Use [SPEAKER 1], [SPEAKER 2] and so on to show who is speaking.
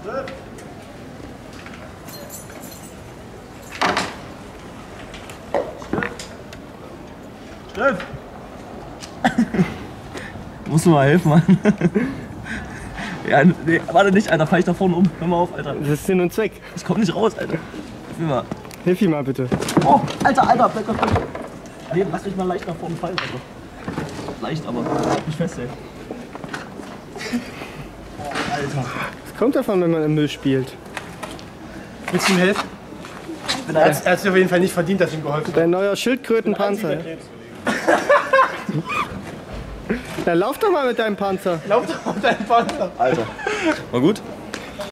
[SPEAKER 1] Steff! Musst du mal helfen, Mann. Ja, nee, warte nicht, Alter, fahr ich da vorne um. Hör mal auf, Alter.
[SPEAKER 2] Das ist Sinn und Zweck.
[SPEAKER 1] Ich komm nicht raus, Alter. Hilf mir mal.
[SPEAKER 2] Hilf ihm mal bitte.
[SPEAKER 1] Oh, Alter, bleib doch. Nee, lass mich mal leicht nach vorne fallen, Alter. Leicht, aber halt mich fest, ey. Oh, Alter.
[SPEAKER 2] Das kommt davon, wenn man im Müll spielt.
[SPEAKER 3] Willst du ihm helfen? Er hat sich auf jeden Fall nicht verdient, dass ihm geholfen wird.
[SPEAKER 2] Dein neuer Schildkrötenpanzer. Dann lauf doch mal mit deinem Panzer.
[SPEAKER 3] Lauf doch auf deinen Panzer.
[SPEAKER 1] Alter. War gut?